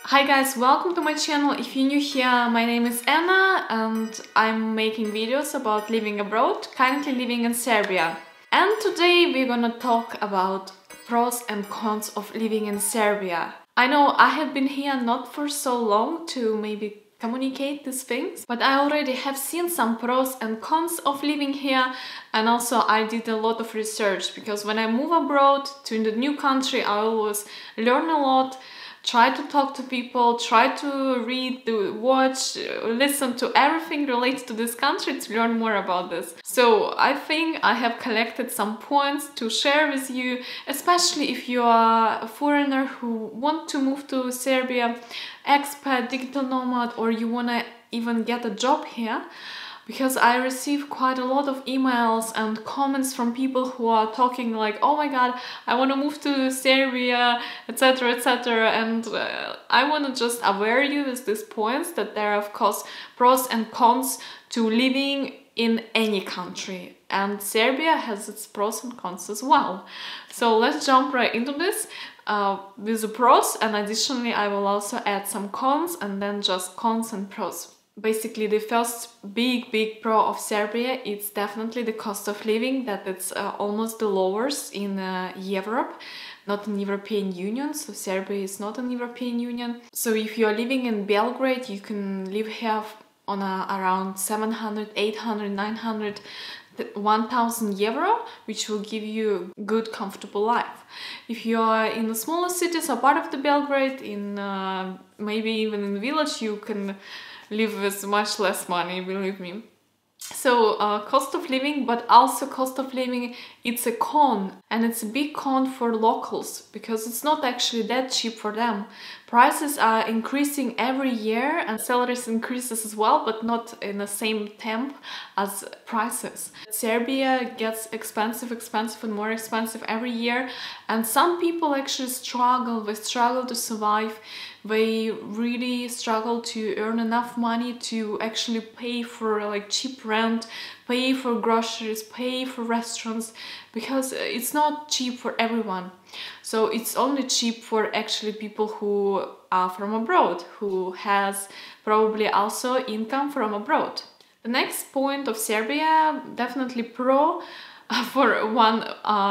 Hi guys, welcome to my channel. If you're new here, my name is Anna and I'm making videos about living abroad, currently living in Serbia. And today we're gonna talk about pros and cons of living in Serbia. I know I have been here not for so long to maybe communicate these things, but I already have seen some pros and cons of living here, and also I did a lot of research because when I move abroad to the new country I always learn a lot. Try to talk to people, try to read, watch, listen to everything related to this country to learn more about this. So I think I have collected some points to share with you, especially if you are a foreigner who want to move to Serbia, expat, digital nomad, or you want to even get a job here. Because I receive quite a lot of emails and comments from people who are talking like, oh my god, I want to move to Serbia, etc, etc. And I want to just aware you with these points that there are of course pros and cons to living in any country. And Serbia has its pros and cons as well. So let's jump right into this with the pros, and additionally I will also add some cons and then just cons and pros. Basically, the first big pro of Serbia is definitely the cost of living, that it's almost the lowest in Europe, not in European Union. So Serbia is not in European Union. So if you are living in Belgrade, you can live here on around 700, 800, 900, 1,000 euro, which will give you a good, comfortable life. If you are in the smaller cities or part of the Belgrade, in maybe even in the village, you can live with much less money, believe me. So cost of living, but also cost of living, it's a con, and it's a big con for locals because it's not actually that cheap for them. Prices are increasing every year and salaries increases as well, but not in the same temp as prices. Serbia gets expensive and more expensive every year, and some people actually struggle to survive. They really struggle to earn enough money to actually pay for like cheap rent, pay for groceries, pay for restaurants, because it's not cheap for everyone. So it's only cheap for actually people who are from abroad, who has probably also income from abroad. The next point of Serbia, definitely pro, for one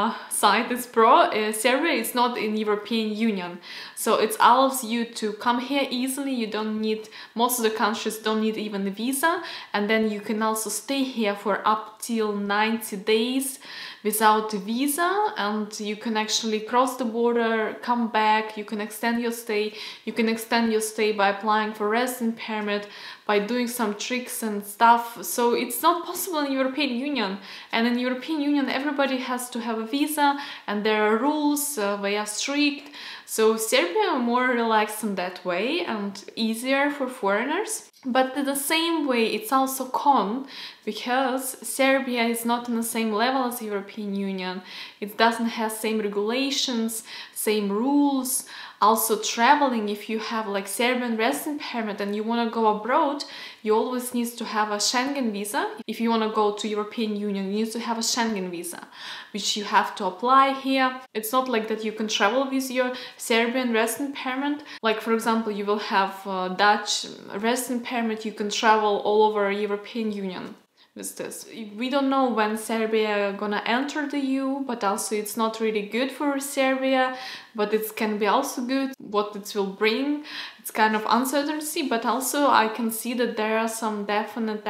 side is pro, Serbia is not in European Union, so it allows you to come here easily. You don't need, most of the countries don't need even a visa, and then you can also stay here for up till 90 days without a visa, and you can actually cross the border, come back, you can extend your stay. You can extend your stay by applying for resident permit, by doing some tricks and stuff. So it's not possible in European Union, and in European Union everybody has to have a visa and there are rules, they are strict. So Serbia are more relaxed in that way and easier for foreigners. But in the same way, it's also con, because Serbia is not in the same level as the European Union. It doesn't have same regulations, same rules. Also traveling, if you have like Serbian resident permit and you want to go abroad, you always need to have a Schengen visa. If you want to go to European Union, you need to have a Schengen visa, which you have to apply here. It's not like that you can travel with your Serbian resident permit. Like for example, you will have a Dutch resident permit, you can travel all over European Union. This. We don't know when Serbia gonna enter the EU, but also it's not really good for Serbia, but it can be also good what it will bring. It's kind of uncertainty, but also I can see that there are some definite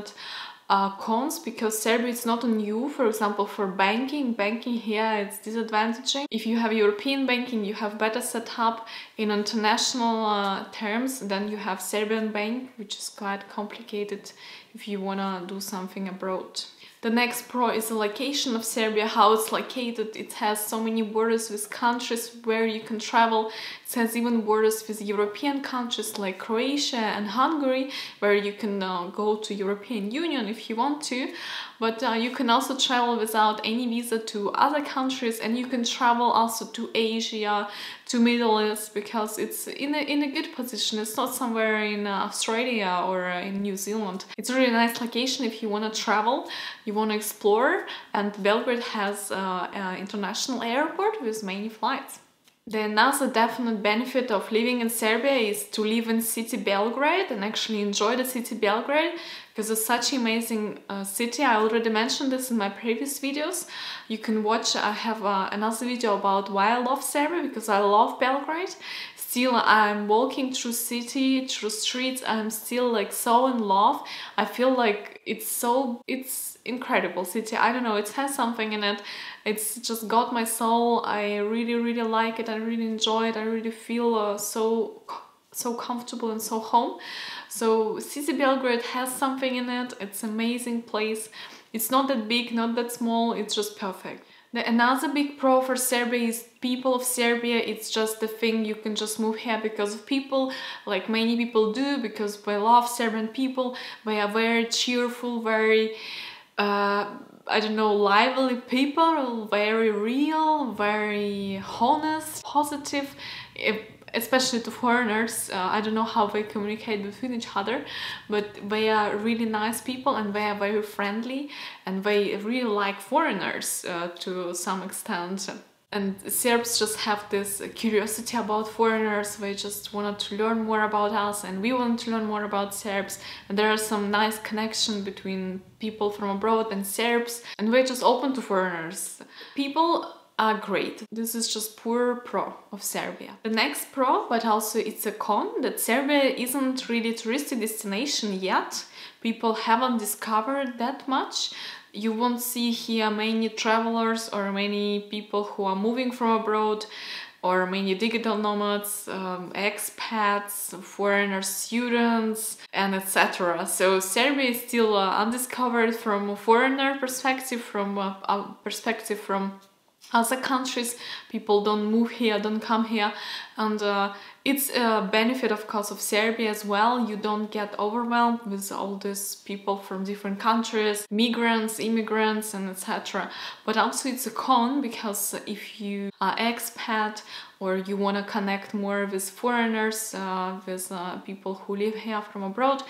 cons, because Serbia is not on EU. For example, for banking here it's disadvantaging. If you have European banking, you have better setup in international terms. Then you have Serbian bank, which is quite complicated if you wanna do something abroad. The next pro is the location of Serbia, how it's located. It has so many borders with countries where you can travel. It has even borders with European countries like Croatia and Hungary, where you can go to European Union if you want to. But you can also travel without any visa to other countries, and you can travel also to Asia, to Middle East, because it's in a good position. It's not somewhere in Australia or in New Zealand. It's a really nice location if you want to travel, you want to explore, and Belgrade has an international airport with many flights. The another definite benefit of living in Serbia is to live in city Belgrade and actually enjoy the city Belgrade, because it's such an amazing city. I already mentioned this in my previous videos. You can watch, I have another video about why I love Serbia, because I love Belgrade. Still, I'm walking through city, through streets, I'm still like so in love. I feel like it's incredible city. I don't know, it has something in it. It's just got my soul. I really like it. I really enjoy it. I really feel so comfortable and so home. So city Belgrade has something in it. It's an amazing place. It's not that big, not that small. It's just perfect. Another big pro for Serbia is people of Serbia. It's just the thing, you can just move here because of people, like many people do, because they love Serbian people. They are very cheerful, very I don't know, lively people, very real, very honest, positive, especially to foreigners. I don't know how they communicate between each other, but they are really nice people and they are very friendly and they really like foreigners to some extent. And Serbs just have this curiosity about foreigners. They just wanted to learn more about us and we want to learn more about Serbs. And there are some nice connection between people from abroad and Serbs, and we're just open to foreigners. People are great. This is just pure pro of Serbia. The next pro, but also it's a con, that Serbia isn't really a touristy destination yet. People haven't discovered that much. You won't see here many travelers or many people who are moving from abroad, or many digital nomads, expats, foreigner students, and etc. So Serbia is still undiscovered from a foreigner perspective, from a perspective from other countries. People don't move here, don't come here, and it's a benefit, of course, of Serbia as well. You don't get overwhelmed with all these people from different countries, migrants, immigrants, and etc. But also it's a con, because if you are expat or you want to connect more with foreigners, with people who live here from abroad,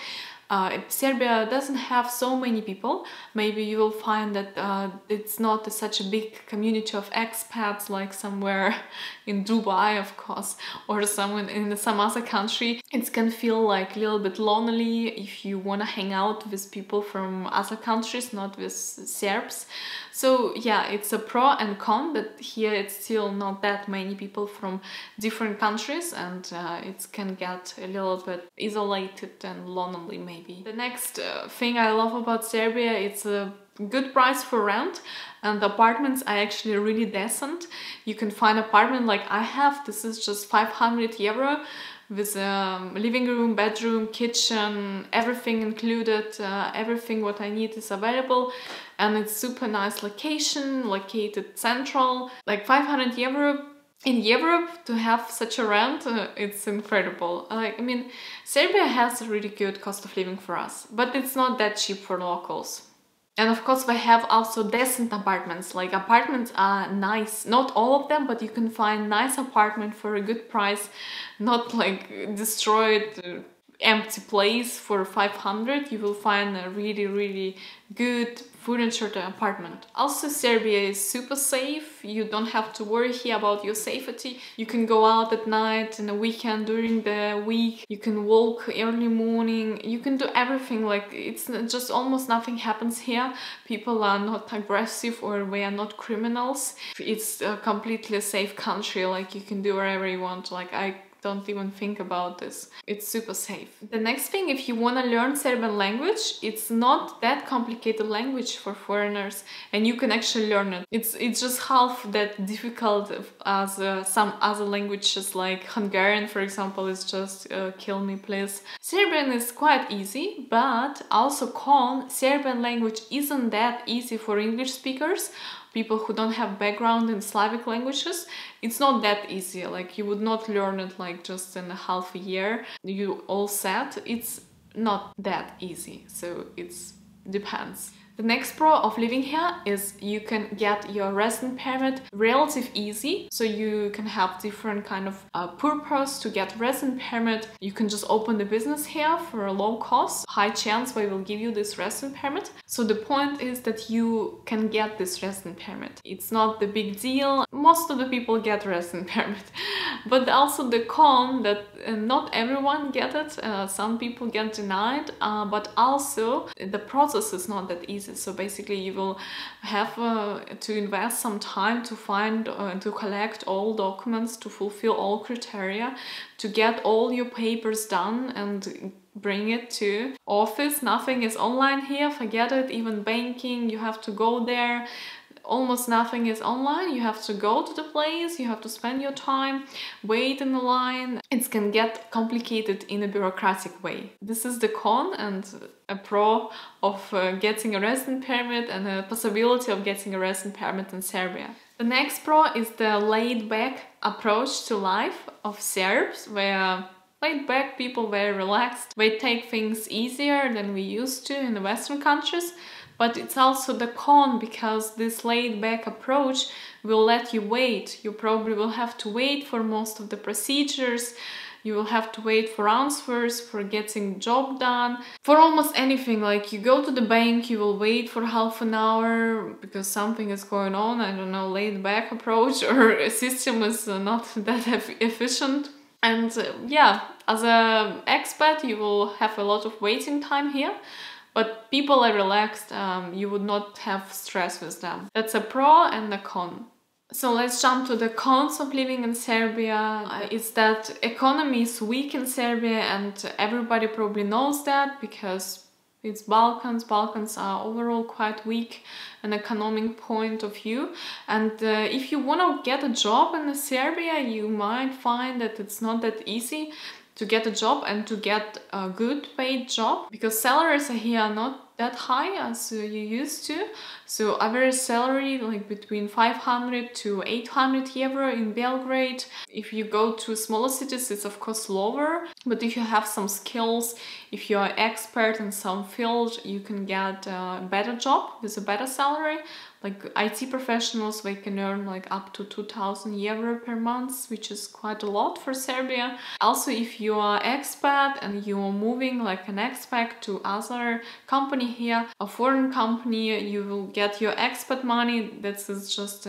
Serbia doesn't have so many people. Maybe you will find that it's not such a big community of expats like somewhere in Dubai, of course, or somewhere in some other country. It can feel like a little bit lonely if you want to hang out with people from other countries, not with Serbs. So yeah, it's a pro and con, but here it's still not that many people from different countries, and it can get a little bit isolated and lonely maybe. The next thing I love about Serbia, it's a good price for rent, and the apartments are actually really decent. You can find an apartment like I have. This is just 500 euro with a living room, bedroom, kitchen, everything included. Everything what I need is available, and it's super nice location, located central. Like 500 euro in Europe to have such a rent, it's incredible. I mean, Serbia has a really good cost of living for us, but it's not that cheap for locals. And of course they have also decent apartments. Like, apartments are nice, not all of them, but you can find nice apartment for a good price, not like destroyed empty place for 500. You will find a really good furnished apartment. Also, Serbia is super safe. You don't have to worry here about your safety. You can go out at night, in a weekend, during the week. You can walk early morning. You can do everything. Like, it's just almost nothing happens here. People are not aggressive or they are not criminals. It's a completely safe country. Like, you can do whatever you want. Like, I don't even think about this. It's super safe. The next thing, if you want to learn Serbian language, it's not that complicated language for foreigners, and you can actually learn it. It's just half that difficult as some other languages, like Hungarian, for example, is just kill me please. Serbian is quite easy, but also Serbian language isn't that easy for English speakers. People who don't have background in Slavic languages, it's not that easy. Like, you would not learn it like just in a half a year. You all set. It's not that easy, so it depends. The The next pro of living here is you can get your resident permit relatively easy. So you can have different kind of purpose to get resident permit. You can just open the business here for a low cost. High chance they will give you this resident permit. So the point is that you can get this resident permit. It's not the big deal. Most of the people get resident permit. But also the con that not everyone get it. Some people get denied. But also the process is not that easy. So basically you will have to invest some time to find to collect all documents, to fulfill all criteria, to get all your papers done and bring it to office. Nothing is online here, forget it. Even banking, you have to go there. Almost nothing is online. You have to go to the place, you have to spend your time, wait in the line. It can get complicated in a bureaucratic way. This is the con and a pro of getting a resident permit and a possibility of getting a resident permit in Serbia. The next pro is the laid-back approach to life of Serbs, where laid-back people, very relaxed. They take things easier than we used to in the Western countries. But it's also the con, because this laid-back approach will let you wait. You probably will have to wait for most of the procedures. You will have to wait for answers, for getting job done, for almost anything. Like you go to the bank, you will wait for half an hour because something is going on. I don't know, laid-back approach or a system is not that efficient. And yeah, as an expat, you will have a lot of waiting time here. But people are relaxed, you would not have stress with them. That's a pro and a con. So let's jump to the cons of living in Serbia. It's that economy is weak in Serbia, and everybody probably knows that because it's Balkans. Balkans are overall quite weak an economic point of view. And if you want to get a job in Serbia, you might find that it's not that easy to get a job and to get a good paid job, because salaries here are not that high as you used to. So average salary like between 500 to 800 euro in Belgrade. If you go to smaller cities, it's of course lower, but if you have some skills, if you are expert in some field, you can get a better job with a better salary. Like IT professionals, they can earn like up to 2,000 euro per month, which is quite a lot for Serbia. Also, if you are expat and you are moving like an expat to other company here, a foreign company, you will get your expat money. This is just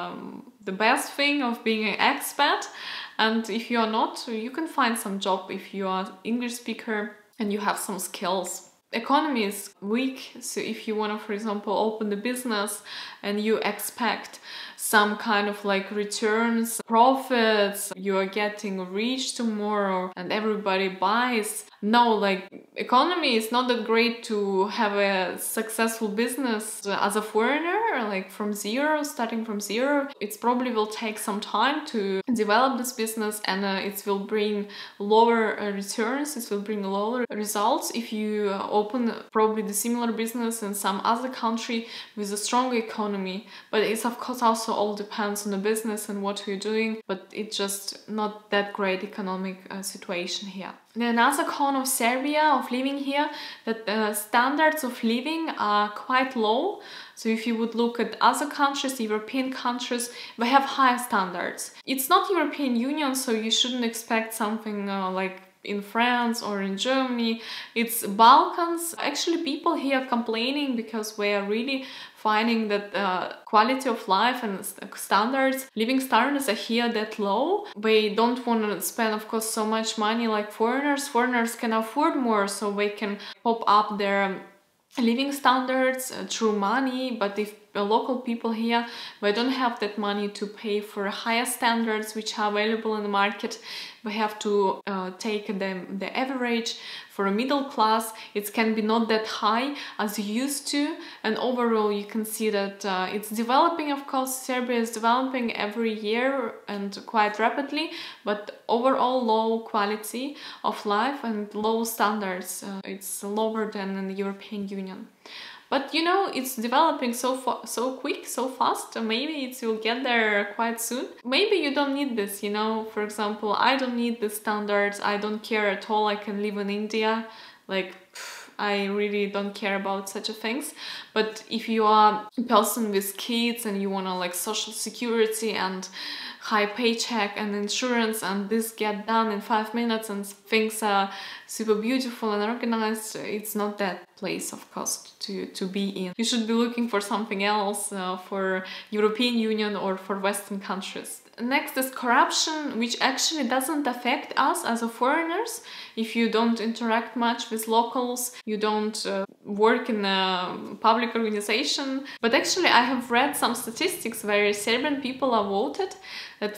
the best thing of being an expat. And if you are not, you can find some job if you are English speaker and you have some skills. Economy is weak, so if you want to, for example, open the business and you expect some kind of like returns, profits, you are getting rich tomorrow and everybody buys. No, like economy is not that great to have a successful business as a foreigner, like from zero, starting from zero. It probably will take some time to develop this business, and it will bring lower returns, it will bring lower results if you open probably the similar business in some other country with a strong economy. But it's of course also all depends on the business and what you're doing, but it's just not that great economic situation here. Then another con of Serbia, of living here, that the standards of living are quite low. So if you would look at other countries, European countries, they have high standards. It's not European Union, so you shouldn't expect something like in France or in Germany. It's Balkans. Actually, people here are complaining because we are really finding that quality of life and standards, living standards are here that low. They don't want to spend, of course, so much money like foreigners. Foreigners can afford more, so they can pop up their living standards through money. But if local people here, they don't have that money to pay for higher standards which are available in the market. We have to take the average. For a middle class, it can be not that high as used to, and overall you can see that it's developing. Of course, Serbia is developing every year and quite rapidly, but overall low quality of life and low standards. It's lower than in the European Union. But you know, it's developing so quick, so fast. Maybe it will get there quite soon. Maybe you don't need this, you know. For example, I don't need the standards. I don't care at all. I can live in India. Like, I really don't care about such a things. But if you are a person with kids and you wanna like social security and high paycheck and insurance and this get done in 5 minutes and things are super beautiful and organized, it's not that place of course to be in. You should be looking for something else, for European Union or for Western countries. Next is corruption, which actually doesn't affect us as a foreigners. If you don't interact much with locals, you don't work in a public organization. But actually I have read some statistics where Serbian people are voted, that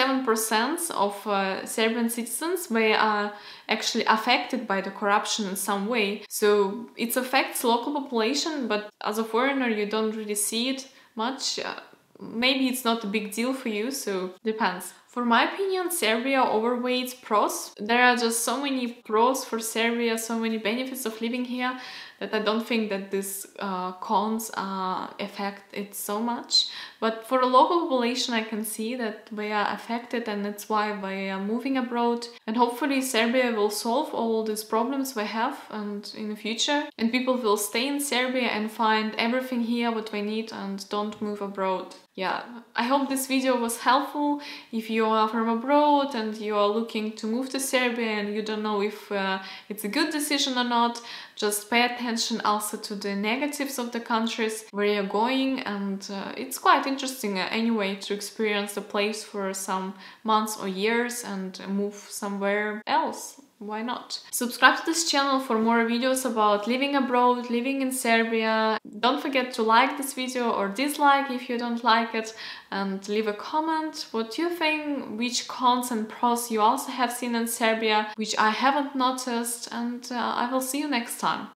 47% of Serbian citizens were actually affected by the corruption in some way. So it affects local population, but as a foreigner you don't really see it much. Maybe it's not a big deal for you, so depends. For my opinion, Serbia overweights pros. There are just so many pros for Serbia, so many benefits of living here, that I don't think that these cons affect it so much. But for the local population, I can see that they are affected, and that's why they are moving abroad. And hopefully Serbia will solve all these problems we have and in the future. And people will stay in Serbia and find everything here what they need and don't move abroad. Yeah, I hope this video was helpful. If you are from abroad and you are looking to move to Serbia and you don't know if it's a good decision or not, just pay attention also to the negatives of the countries where you're going, and it's quite interesting anyway to experience the place for some months or years and move somewhere else. Why not? Subscribe to this channel for more videos about living abroad, living in Serbia. Don't forget to like this video or dislike if you don't like it, and leave a comment what you think, which cons and pros you also have seen in Serbia, which I haven't noticed, and I will see you next time.